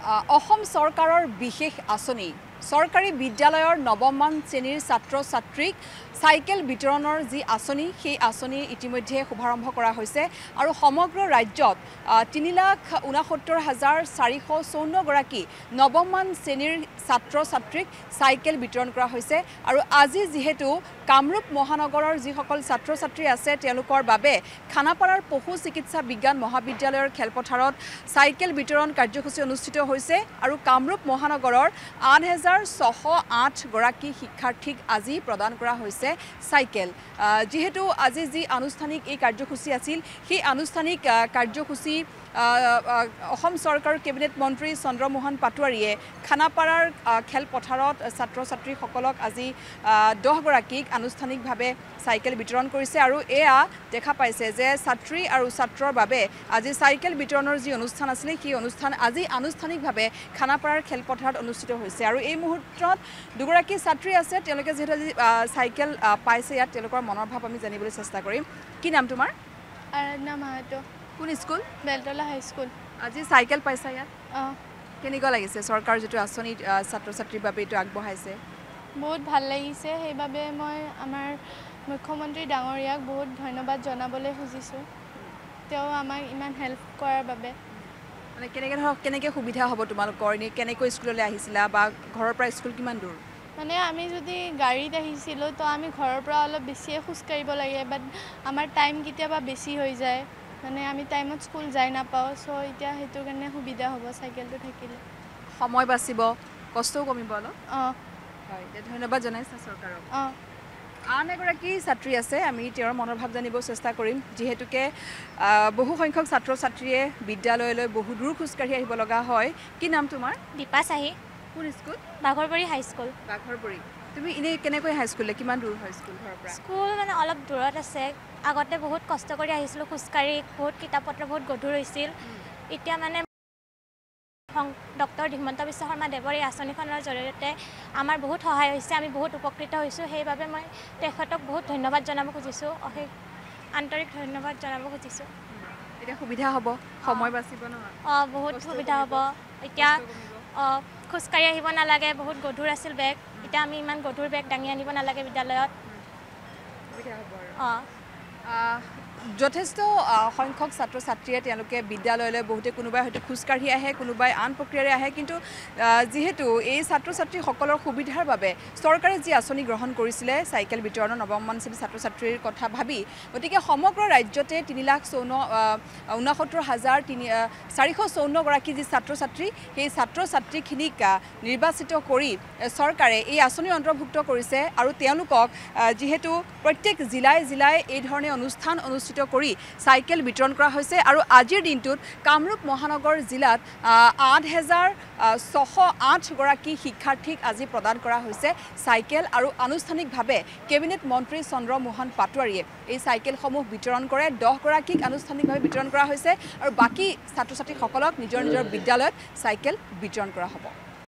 অসম চৰকাৰৰ বিশেষ আঁচনি চৰকাৰী বিদ্যালয়ৰ নৱমমান শ্ৰেণীৰ ছাত্ৰ ছাত্ৰীক সাইকেল বিতৰণৰ যি আঁচনি সেই আঁচনি ইতিমধ্যে শুভাৰম্ভ কৰা হৈছে আৰু সমগ্ৰ ৰাজ্যত ৩,৬৯,৪৫৪ গৰাকী নৱমমান শ্ৰেণীৰ ছাত্ৰ ছাত্ৰীক সাইকেল বিতৰণ কৰা হৈছে আৰু আজি যেহেতু কামৰূপ মহানগৰৰ যিসকল ছাত্ৰ ছাত্ৰী আছে তেওঁলোকৰ বাবে খানাপাৰাৰ পশু চিকিৎসা বিজ্ঞান মহাবিদ্যালয়ৰ খেলপথাৰত সাইকেল বিতৰণ কাৰ্যসূচী অনুষ্ঠিত হৈছে আৰু কামৰূপ মহানগৰৰ ৮,৬০৮ গৰাকী শিক্ষাৰ্থীক আজি প্ৰদান কৰা হৈছে সাইকেল যেহেতু আজি যি আনুষ্ঠানিক এই কাৰ্যসূচী আছিল সেই আনুষ্ঠানিক কাৰ্যসূচী অসম চৰকাৰৰ কেবিনেট মন্ত্ৰী চন্দ্ৰমোহন পাটোৱাৰীয়ে খানাপাৰাৰ খেলপথাৰত ছাত্ৰ ছাত্ৰীসকলক আজি 10 গৰাকীক আনুষ্ঠানিকভাৱে সাইকেল বিতৰণ কৰিছে আৰু এয়া দেখা পাইছে যে ছাত্ৰী আৰু ছাত্ৰৰ বাবে আজি সাইকেল বিতৰণৰ যি অনুষ্ঠান আছিল সেই অনুষ্ঠান আজি আনুষ্ঠানিকভাৱে খানাপাৰাৰ খেলপথাৰত অনুষ্ঠিত হৈছে আৰু এই মুহূৰ্তত দুগৰাকী ছাত্ৰী আছে তেওঁলোকে যেহেতু আজি সাইকেল পাইছে ইয়াত তেওঁলোকৰ মনৰ ভাৱ আমি জানিবলৈ চেষ্টা কৰিম কি নাম তোমাৰ আৰাধনা মাহাতো কোন স্কুল বেলতলা হাই স্কুল আজি সাইকেল পাইছা ইয়াত কেনেকুৱা লাগিছে চৰকাৰ যেটো আঁচনি ছাত্ৰ ছাত্ৰীৰ বাবে এটো আগবঢ়াইছে বহুত ভাল লাগিছে সেইবাবে মই আমাৰ মুখ্যমন্ত্ৰী ডাঙৰীয়াক বহুত ধন্যবাদ জনাবলৈ খুজিছো তেওঁ আমাক ইমান হেল্প কৰাৰ বাবে মানে কেনেকৈ সুবিধা হ'ব তোমালোকৰ নে কেনেকৈ স্কুললৈ আহিছিলা বা ঘৰৰ পৰা স্কুল কিমান দূৰ মানে আমি যদি গাড়ীত আহিছিলো তো আমি ঘৰৰ পৰা অলপ বেছিয়ে খোজ কাঢ়িব লাগে বাট আমাৰ টাইম কেতিয়াবা বেছি হৈ যায় মানে আমি টাইমত স্কুল যাই নাপাওঁ সো এতিয়া হেতু কাৰণে সুবিধা হ'ব সাইকেলটো থাকিলে সময় বাচিব কষ্টও কমিব অলপ হয় ধন্যবাদ জনাইছা চৰকাৰক আন এগৰাকী ছাত্ৰী আছে আমি তেওঁৰ মনৰ ভাৱ জানিব চেষ্টা কৰিম যেহেতুকে বহু সংখ্যক ছাত্ৰ ছাত্ৰীয়ে বিদ্যালয়লৈ বহু দূৰ খোজকাঢ়ি আহিব লগা হয় কি নাম তোমাৰ দীপা চাহি কোন স্কুল বাঘৰবৰী হাই স্কুল বাঘৰবৰী তুমি ইনে কেনেকৈ হাই স্কুললৈ কিমান দূৰ হয় স্কুল ঘৰৰ পৰা স্কুল মানে অলপ দূৰত আছে আগতে বহুত কষ্ট কৰি আহিছিলোঁ খোজকাঢ়ি বহুত কিতাপ পত্ৰ বহুত গধুৰ হৈছিল এতিয়া মানে ডক্টৰ হিমন্ত বিশ্ব শৰ্মা দেৱৰ এই আঁচনিখনৰ জৰিয়তে আমাৰ বহুত সহায় হৈছে আমি বহুত উপকৃত হৈছোঁ সেইবাবে মই তেখেতক বহুত ধন্যবাদ জনাব খুজিছোঁ অশেষ আন্তৰিক ধন্যবাদ জনাব খুজিছোঁ এতিয়া সুবিধা হ'ব সময় বাচিব নহয় বহুত সুবিধা হ'ব এতিয়া খোজকাঢ়ি আহিব নালাগে বহুত গধুৰ আছিল বেগ এতিয়া আমি ইমান গধুৰ বেগ দাঙি আনিব নালাগে বিদ্যালয়ত যথেষ্ট সংখ্যক ছাত্ৰ ছাত্ৰীয়ে তেওঁলোকে বিদ্যালয়লৈ বহুতে কোনোবাই হয়তো খোজকাঢ়ি আহে কোনোবাই আন প্ৰক্ৰিয়াৰে আহে কিন্তু যেহেতু এই ছাত্ৰ ছাত্ৰীসকলৰ সুবিধাৰ বাবে চৰকাৰে যি আঁচনি গ্ৰহণ কৰিছিলে সাইকেল বিতৰণৰ নৱমমান শ্ৰেণীৰ ছাত্ৰ ছাত্ৰীৰ কথা ভাবি গতিকে সমগ্ৰ ৰাজ্যতে ৩,৬৯,454 গৰাকী যি ছাত্ৰ ছাত্ৰী সেই ছাত্ৰ ছাত্ৰীখিনিক নিৰ্বাচিত কৰি চৰকাৰে এই আঁচনি অন্তৰ্ভুক্ত কৰিছে আৰু তেওঁলোকক যেহেতু প্ৰত্যেক জিলাই জিলাই এই ধৰণে অনুষ্ঠান অনুষ্ঠিত কৰি সাইকেল বিতৰণ কৰা হৈছে আৰু আজিৰ দিনটোত কামৰূপ মহানগৰ জিলাত ৮,৬০৮ গৰাকী শিক্ষাৰ্থীক আজি প্ৰদান কৰা হৈছে সাইকেল আৰু আনুষ্ঠানিকভাৱে কেবিনেট মন্ত্ৰী চন্দ্ৰমোহন পাটোৱাৰীয়ে এই সাইকেলসমূহ বিতৰণ কৰে 10 গৰাকীক আনুষ্ঠানিকভাৱে বিতৰণ কৰা হৈছে আৰু বাকী ছাত্ৰ ছাত্ৰীসকলক নিজৰ নিজৰ বিদ্যালয়ত সাইকেল বিতৰণ কৰা হ'ব